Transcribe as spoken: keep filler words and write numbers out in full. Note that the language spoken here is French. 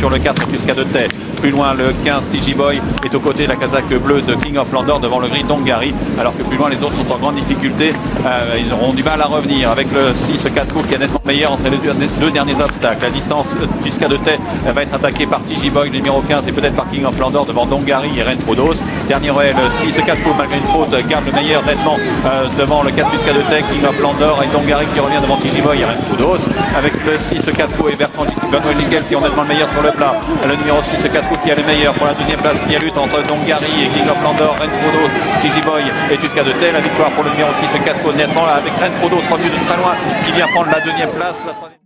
sur le quatre, Tusca de Tay. Plus loin, le quinze, Tiji Boy est aux côtés de la casaque bleue de King of Landor devant le gris d'Ongari, alors que plus loin, les autres sont en grande difficulté. Euh, ils auront du mal à revenir avec le six, quatre coups qui est nettement meilleur entre les deux, deux derniers obstacles. La distance, Tusca de Tay va être attaqué par Tiji Boy, le numéro quinze, et peut-être par King of Landor devant Dongari et Ren Prodos. Dernier relais, le six, quatre coups, malgré une faute, garde le meilleur nettement euh, devant le quatre, Tusca de Tay, King of Landor et Dongari qui revient devant Tiji Boy et Ren Prodos. Avec le six, quatre coups et Bertrand Benoît Jingles qui ont nettement le meilleur sur le plat. Le numéro six, quatre coups qui est le meilleur pour la deuxième place, qui est lutte entre Dongari et King of Landor, Ren Prodos, Tiji Boy et Tusca de Tay. La victoire pour le numéro six, quatre coups nettement là, avec Ren Prodos revenu de très loin qui vient prendre la deuxième place. La